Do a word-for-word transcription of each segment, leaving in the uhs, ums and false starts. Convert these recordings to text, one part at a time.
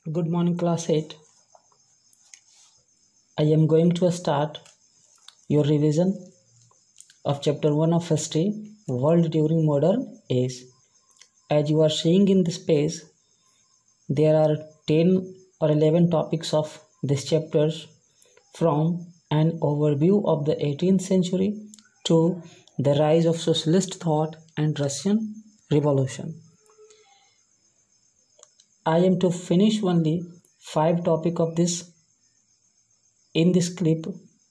Good morning, class eight. I am going to start your revision of chapter one of history, World during modern age. As you are seeing in this page, there are ten or eleven topics of this chapters, from an overview of the eighteenth century to the rise of socialist thought and Russian Revolution. I am to finish only five topic of this in this clip,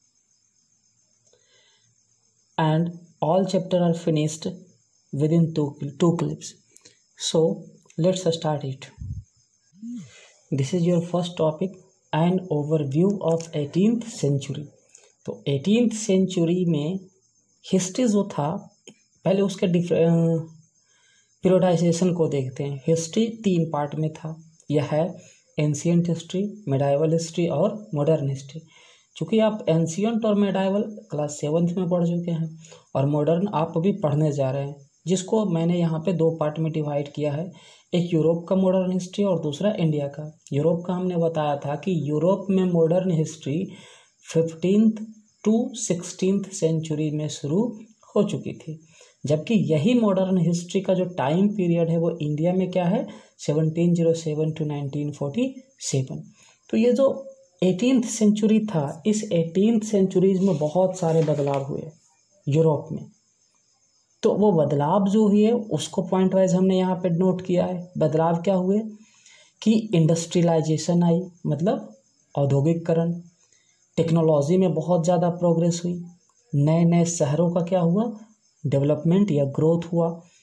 and all chapter are finished within two, two clips. So let's start it. This is your first topic, an overview of eighteenth century. तो eighteenth century में history जो था, पहले उसके periodisation को देखते हैं. History तीन पार्ट में था. यह है एंशियंट हिस्ट्री, मेडाइवल हिस्ट्री और मॉडर्न हिस्ट्री. चूँकि आप एंशियंट और मेडाइवल क्लास सेवन्थ में पढ़ चुके हैं और मॉडर्न आप अभी पढ़ने जा रहे हैं, जिसको मैंने यहाँ पे दो पार्ट में डिवाइड किया है. एक यूरोप का मॉडर्न हिस्ट्री और दूसरा इंडिया का. यूरोप का हमने बताया था कि यूरोप में modern history fifteenth to sixteenth century में शुरू हो चुकी थी, जबकि यही मॉडर्न हिस्ट्री का जो टाइम पीरियड है वो इंडिया में क्या है, seventeen o seven to nineteen forty seven. तो ये जो एटीन्थ सेंचुरी था, इस एटीन्थ सेंचुरीज में बहुत सारे बदलाव हुए यूरोप में. तो वो बदलाव जो हुए उसको पॉइंट वाइज हमने यहाँ पे नोट किया है. बदलाव क्या हुए कि इंडस्ट्रियलाइजेशन आई, मतलब औद्योगिकरण. टेक्नोलॉजी में बहुत ज़्यादा प्रोग्रेस हुई. नए नए शहरों का क्या हुआ, डेवलपमेंट या ग्रोथ हुआ.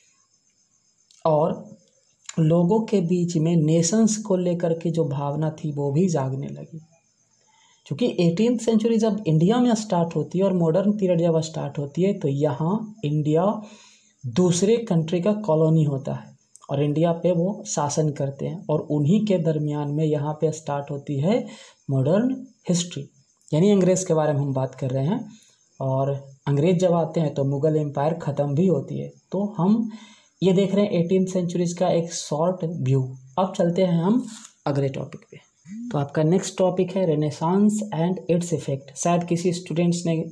और लोगों के बीच में नेशंस को लेकर के जो भावना थी वो भी जागने लगी. क्योंकि एटीन्थ सेंचुरी जब इंडिया में स्टार्ट होती है और मॉडर्न पीरियड जब स्टार्ट होती है, तो यहाँ इंडिया दूसरे कंट्री का कॉलोनी होता है और इंडिया पे वो शासन करते हैं, और उन्हीं के दरमियान में यहाँ पे स्टार्ट होती है मॉडर्न हिस्ट्री. यानी अंग्रेज़ के बारे में हम बात कर रहे हैं, और अंग्रेज़ जब आते हैं तो मुग़ल एम्पायर ख़त्म भी होती है. तो हम ये देख रहे हैं एटीन्थ सेंचुरीज का एक शॉर्ट व्यू. अब चलते हैं हम अगले टॉपिक पे. तो आपका नेक्स्ट टॉपिक है रेनेसांस एंड इट्स इफेक्ट. शायद किसी स्टूडेंट्स ने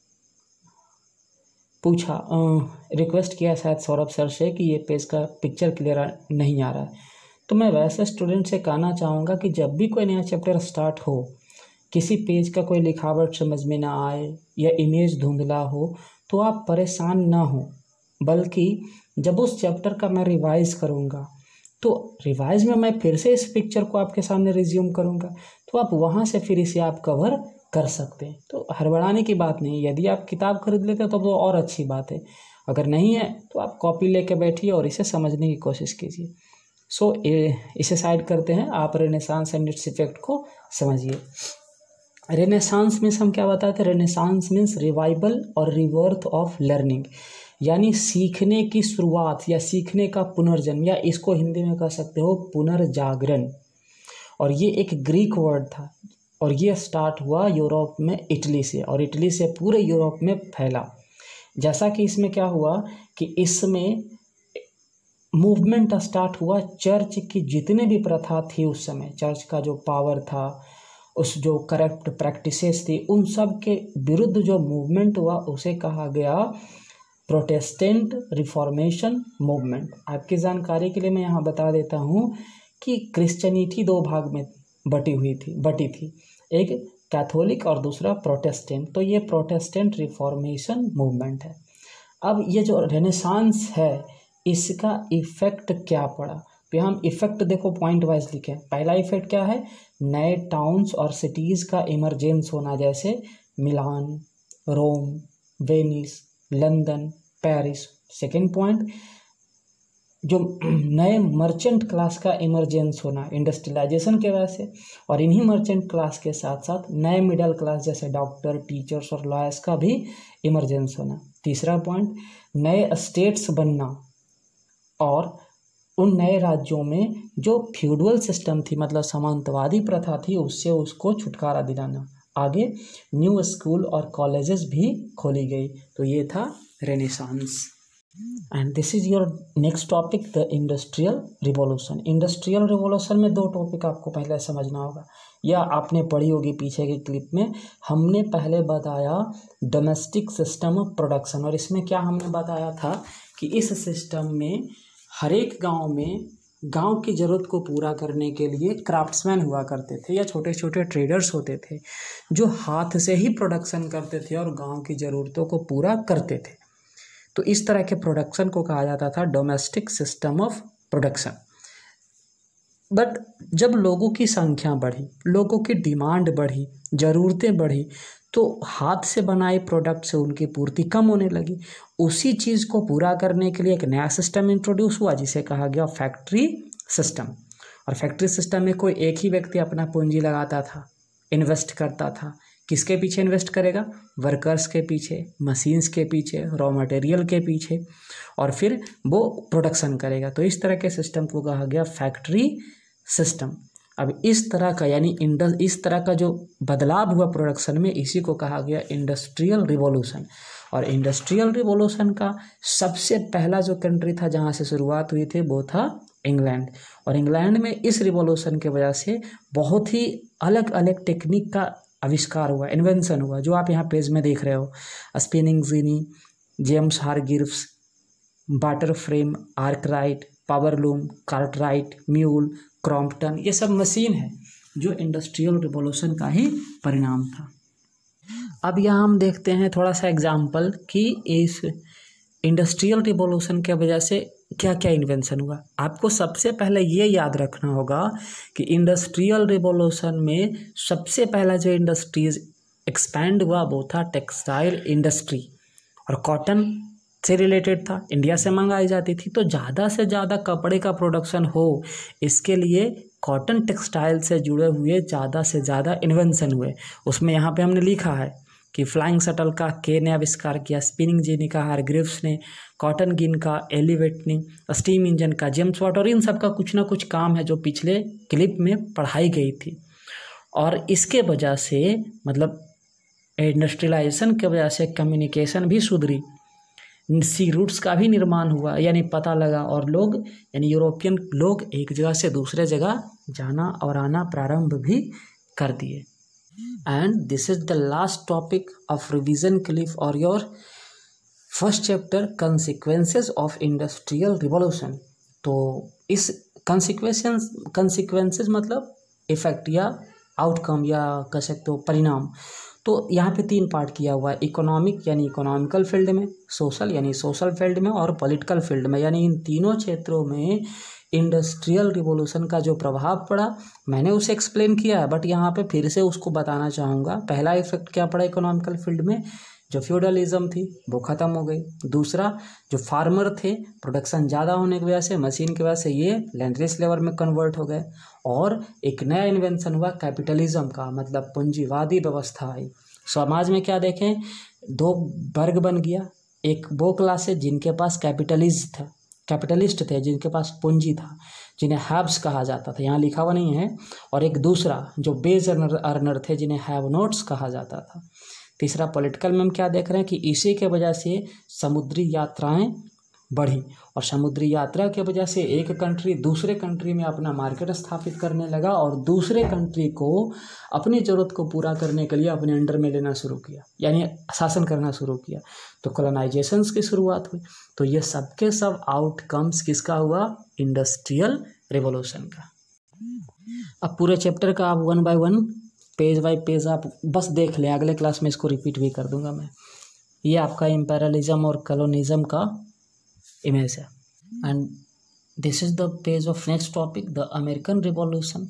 पूछा, रिक्वेस्ट किया शायद सौरभ सर से कि ये पेज का पिक्चर क्लियर नहीं आ रहा है. तो मैं वैसे स्टूडेंट से कहना चाहूँगा कि जब भी कोई नया चैप्टर स्टार्ट हो, किसी पेज का कोई लिखावट समझ में ना आए या इमेज धुंधला हो, तो आप परेशान ना हो, बल्कि जब उस चैप्टर का मैं रिवाइज़ करूँगा तो रिवाइज में मैं फिर से इस पिक्चर को आपके सामने रिज्यूम करूँगा, तो आप वहाँ से फिर इसे आप कवर कर सकते हैं. तो हड़बड़ाने की बात नहीं. यदि आप किताब खरीद लेते हैं तो वो और अच्छी बात है. अगर नहीं है तो आप कॉपी लेके बैठिए और इसे समझने की कोशिश कीजिए. सो इसे साइड करते हैं, आप रेनेसांस एंड इट्स इफेक्ट को समझिए. रेनेसांस मीन्स हम क्या बताते हैं, रेनेसांस मीन्स रिवाइवल और रिवर्थ ऑफ लर्निंग, यानी सीखने की शुरुआत या सीखने का पुनर्जन्म, या इसको हिंदी में कह सकते हो पुनर्जागरण. और ये एक ग्रीक वर्ड था और ये स्टार्ट हुआ यूरोप में इटली से, और इटली से पूरे यूरोप में फैला. जैसा कि इसमें क्या हुआ कि इसमें मूवमेंट स्टार्ट हुआ चर्च की जितने भी प्रथा थी उस समय, चर्च का जो पावर था, उस जो करप्ट प्रैक्टिसेस थी, उन सब के विरुद्ध जो मूवमेंट हुआ उसे कहा गया प्रोटेस्टेंट रिफॉर्मेशन मूवमेंट. आपकी जानकारी के लिए मैं यहाँ बता देता हूँ कि क्रिश्चियनिटी दो भाग में बटी हुई थी बटी थी एक कैथोलिक और दूसरा प्रोटेस्टेंट. तो ये प्रोटेस्टेंट रिफॉर्मेशन मूवमेंट है. अब ये जो रेनेसांस है, इसका इफ़ेक्ट क्या पड़ा, तो हम इफ़ेक्ट देखो पॉइंट वाइज लिखें. पहला इफ़ेक्ट क्या है, नए टाउन्स और सिटीज़ का इमरजेंस होना, जैसे Milan, Rome, Venice, London, Paris. Second point, जो नए मर्चेंट क्लास का इमरजेंस होना इंडस्ट्रियलाइजेशन के वजह से, और इन्हीं मर्चेंट क्लास के साथ साथ नए मिडिल क्लास जैसे डॉक्टर, टीचर्स और लॉयर्स का भी इमरजेंस होना. तीसरा पॉइंट, नए स्टेट्स बनना, और उन नए राज्यों में जो फ्यूडल सिस्टम थी, मतलब सामंतवादी प्रथा थी, उससे उसको छुटकारा दिलाना. आगे न्यू स्कूल और कॉलेजेस भी खोली गई. तो ये था renaissance. And this is your next topic, the industrial revolution. Industrial revolution में दो टॉपिक आपको पहले समझना होगा, या आपने पढ़ी होगी पीछे की क्लिप में। हमने पहले बताया डोमेस्टिक सिस्टम ऑफ प्रोडक्शन, और इसमें क्या हमने बताया था कि इस सिस्टम में हर एक गांव में गांव की ज़रूरत को पूरा करने के लिए क्राफ्ट्समैन हुआ करते थे, या छोटे छोटे ट्रेडर्स होते थे जो हाथ से ही प्रोडक्शन करते थे और गांव की ज़रूरतों को पूरा करते थे। तो इस तरह के प्रोडक्शन को कहा जाता था domestic system of production. But जब लोगों की संख्या बढ़ी, लोगों की डिमांड बढ़ी, ज़रूरतें बढ़ी, तो हाथ से बनाए प्रोडक्ट से उनकी पूर्ति कम होने लगी। उसी चीज़ को पूरा करने के लिए एक नया सिस्टम इंट्रोड्यूस हुआ जिसे कहा गया फैक्ट्री सिस्टम। और फैक्ट्री सिस्टम में कोई एक ही व्यक्ति अपना पूंजी लगाता था, इन्वेस्ट करता था। किसके पीछे इन्वेस्ट करेगा? वर्कर्स के पीछे, मशीन्स के पीछे, रॉ मटेरियल के पीछे, और फिर वो प्रोडक्शन करेगा। तो इस तरह के सिस्टम को कहा गया फैक्ट्री सिस्टम। अब इस तरह का यानी इंडस इस तरह का जो बदलाव हुआ प्रोडक्शन में, इसी को कहा गया इंडस्ट्रियल रिवॉल्यूशन। और इंडस्ट्रियल रिवॉल्यूशन का सबसे पहला जो कंट्री था जहाँ से शुरुआत हुई थी वो था इंग्लैंड। और इंग्लैंड में इस रिवॉल्यूशन के वजह से बहुत ही अलग अलग टेक्निक का आविष्कार हुआ, इन्वेंशन हुआ, जो आप यहाँ पेज में देख रहे हो। Spinning jenny, James Hargreaves, water frame, Arkwright, powerloom, Cartwright, mule, Crompton, ये सब मशीन है जो इंडस्ट्रियल रिवॉल्यूशन का ही परिणाम था। अब यहाँ हम देखते हैं थोड़ा सा एग्जाम्पल कि इस इंडस्ट्रियल रिवॉल्यूशन के वजह से क्या क्या इन्वेंशन हुआ। आपको सबसे पहले ये याद रखना होगा कि इंडस्ट्रियल रिवॉल्यूशन में सबसे पहला जो इंडस्ट्रीज एक्सपैंड हुआ वो था टेक्सटाइल इंडस्ट्री, और कॉटन से रिलेटेड था, इंडिया से मंगाई जाती थी। तो ज़्यादा से ज़्यादा कपड़े का प्रोडक्शन हो, इसके लिए कॉटन टेक्सटाइल से जुड़े हुए ज़्यादा से ज़्यादा इन्वेंशन हुए। उसमें यहाँ पे हमने लिखा है कि फ्लाइंग शटल का के ने आविष्कार किया, स्पिनिंग जेनी का हारग्रीव्स ने, कॉटन गिन का एलिवेट ने, स्टीम इंजन का जेम्स वाट, और इन सब का कुछ ना कुछ काम है जो पिछले क्लिप में पढ़ाई गई थी। और इसके वजह से मतलब इंडस्ट्रियलाइजेशन के वजह से कम्युनिकेशन भी सुधरी, सी रूट्स का भी निर्माण हुआ, यानी पता लगा, और लोग यानी यूरोपियन लोग एक जगह से दूसरे जगह जाना और आना प्रारंभ भी कर दिए। And this is the last topic of revision clip और your first chapter, consequences of industrial revolution. तो इस कंसिक्वेंसेस कंसिक्वेंसेस मतलब इफेक्ट या आउटकम या कह सकते हो परिणाम। तो यहाँ पे तीन पार्ट किया हुआ है, इकोनॉमिक यानी इकोनॉमिकल फील्ड में, सोशल यानी सोशल फील्ड में, और पॉलिटिकल फील्ड में। यानी इन तीनों क्षेत्रों में इंडस्ट्रियल रिवॉल्यूशन का जो प्रभाव पड़ा मैंने उसे एक्सप्लेन किया है, बट यहाँ पे फिर से उसको बताना चाहूँगा। पहला इफेक्ट क्या पड़ा इकोनॉमिकल फील्ड में, जो फ्यूडलिज्म थी वो ख़त्म हो गई। दूसरा, जो फार्मर थे प्रोडक्शन ज़्यादा होने की वजह से, मशीन की वजह से ये लैंडलेस लेबर में कन्वर्ट हो गए। और एक नया इन्वेंशन हुआ कैपिटलिज्म का, मतलब पूंजीवादी व्यवस्था आई। समाज में क्या देखें, दो वर्ग बन गया, एक वो क्लास है जिनके पास कैपिटलिस्ट था कैपिटलिस्ट थे जिनके पास पूंजी था, जिन्हें हैव्स कहा जाता था, यहाँ लिखा हुआ नहीं है, और एक दूसरा जो बेज अर्नर अर्नर थे जिन्हें हैव नोट्स कहा जाता था। तीसरा, पॉलिटिकल में हम क्या देख रहे हैं कि इसी के वजह से समुद्री यात्राएं बढ़ी, और समुद्री यात्रा के वजह से एक कंट्री दूसरे कंट्री में अपना मार्केट स्थापित करने लगा, और दूसरे कंट्री को अपनी ज़रूरत को पूरा करने के लिए अपने अंडर में लेना शुरू किया, यानी शासन करना शुरू किया। तो कॉलोनाइजेशंस की शुरुआत हुई। तो ये सब के सब आउटकम्स किसका हुआ, इंडस्ट्रियल रिवॉल्यूशन का। अब पूरे चैप्टर का आप one by one page by page आप बस देख लें, अगले क्लास में इसको रिपीट भी कर दूंगा मैं। ये आपका इम्पेरियलिज्म और कॉलोनिज्म का इमेज है। And this is the page of next topic, the American revolution.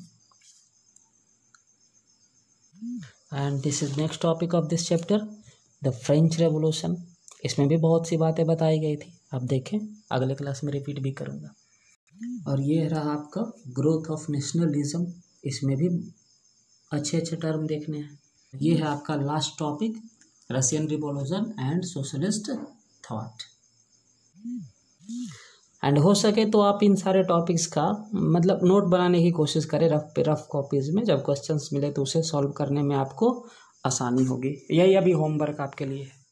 And this is next topic of this chapter, the French revolution. इसमें भी बहुत सी बातें बताई गई थी, आप देखें, अगले क्लास में रिपीट भी करूँगा। और ये रहा आपका ग्रोथ ऑफ नेशनलिज्म, इसमें भी अच्छे अच्छे टर्म देखने हैं। ये है आपका last topic, Russian revolution and socialist thought. And हो सके तो आप इन सारे टॉपिक्स का मतलब नोट बनाने की कोशिश करें रफ पे रफ कॉपीज में, जब क्वेश्चंस मिले तो उसे सॉल्व करने में आपको आसानी होगी। यही अभी होमवर्क आपके लिए है।